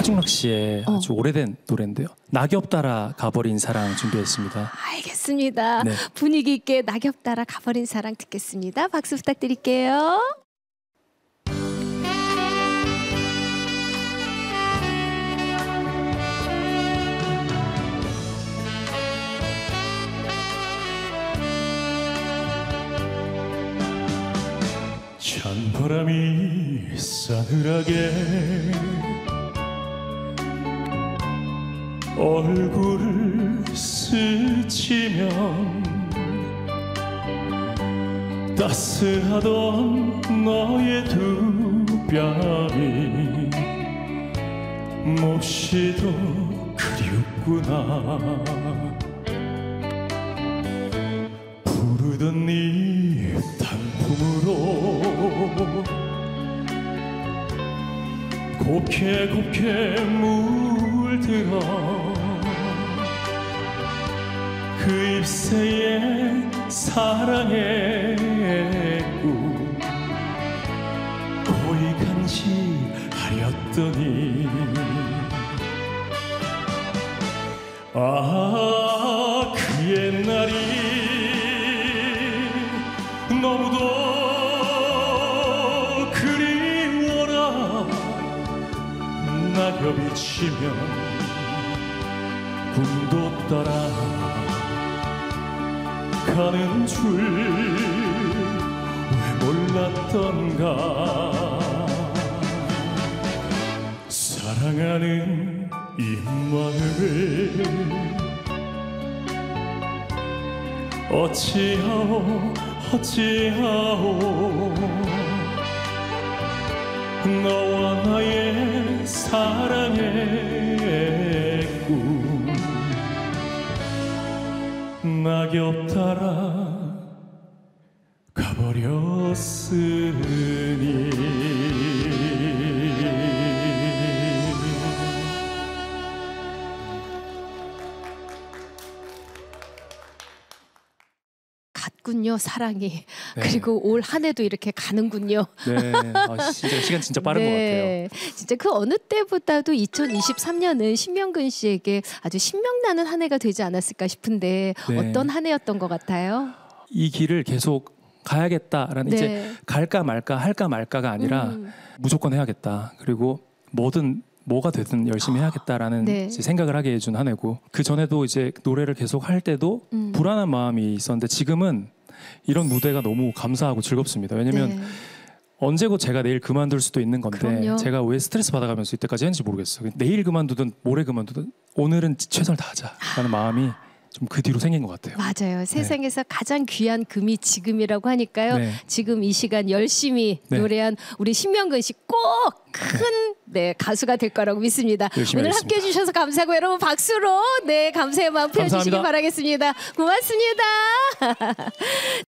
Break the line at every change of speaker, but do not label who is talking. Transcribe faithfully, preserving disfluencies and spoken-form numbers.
허중락 씨의
어.
아주 오래된 노래인데요. 낙엽 따라 가버린 사랑 준비했습니다.
알겠습니다.
네.
분위기 있게 낙엽 따라 가버린 사랑 듣겠습니다. 박수 부탁드릴게요.
찬바람이 싸늘하게 얼굴을 스치면 따스하던 너의 두 뺨이 몹시도 그립구나. 부르던 네 단풍으로 곱게 곱게 물들어 그 잎새에 사랑의 꿈 고이 간직하렸더니 아, 그 옛날이 너무도 그리워라. 낙엽이 치면 꿈도 따라 가는 줄 왜 몰랐던가. 사랑하는 이 마음을 어찌하오 어찌하오. 너와 나의 사랑의 꿈 낙엽 따라 가버렸으니.
갔군요, 사랑이.
네.
그리고 올 한 해도 이렇게 가는군요.
네, 아, 진짜 시간 진짜 빠른 것 같아요.
진짜 그 어느 때보다도 이천이십삼 년은 신명근 씨에게 아주 신명나는 한 해가 되지 않았을까 싶은데
네.
어떤 한 해였던 것 같아요?
이 길을 계속 가야겠다라는
네.
이제 갈까 말까 할까 말까가 아니라
음.
무조건 해야겠다. 그리고 뭐든 뭐가 되든 열심히 해야겠다라는
네.
이제 생각을 하게 해준 한 해고, 그 전에도 이제 노래를 계속 할 때도
음.
불안한 마음이 있었는데 지금은 이런 무대가 너무 감사하고 즐겁습니다. 왜냐면
네.
언제고 제가 내일 그만둘 수도 있는 건데
그럼요.
제가 왜 스트레스 받아가면서 이때까지 했는지 모르겠어요. 내일 그만두든 모레 그만두든 오늘은 최선을 다하자라는 마음이 좀 그 뒤로 생긴 것 같아요.
맞아요. 세상에서 가장 귀한 금이 지금이라고 하니까요.
네.
지금 이 시간 열심히
네.
노래한 우리 신명근 씨 꼭 큰 네, 가수가 될 거라고 믿습니다.
열심히
오늘
하겠습니다.
함께해 주셔서 감사하고 여러분 박수로 네 감사의 마음 표해주시기
감사합니다.
바라겠습니다. 고맙습니다.